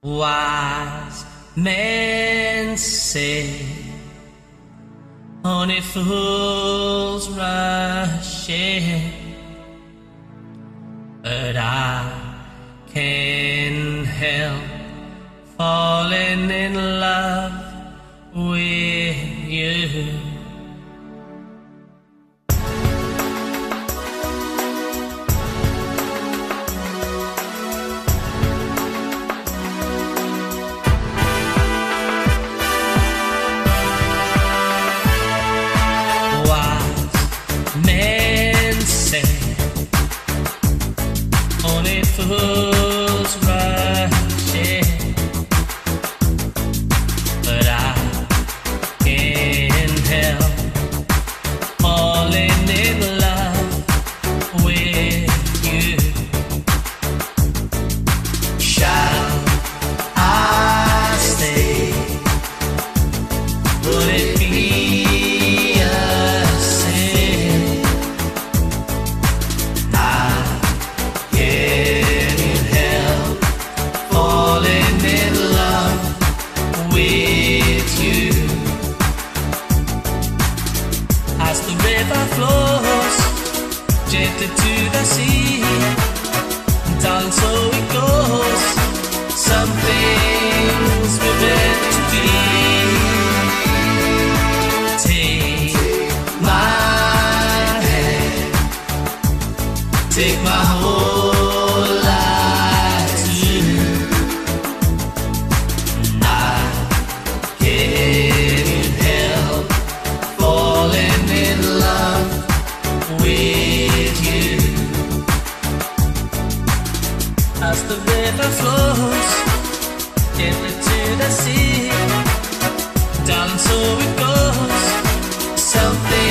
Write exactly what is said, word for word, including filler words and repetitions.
Wise men say only fools rush in, but I can't help falling in love with you. Men say only fools rush in, but I can't help falling in love with you. Shall I stay? Would it be a sin? With you, as the river flows gently to the sea, darling, so it goes. Some things were meant to be. Take my hand, take my whole life too. Can't help falling in love with you. As the river flows gently to the sea, darling, so it goes. Something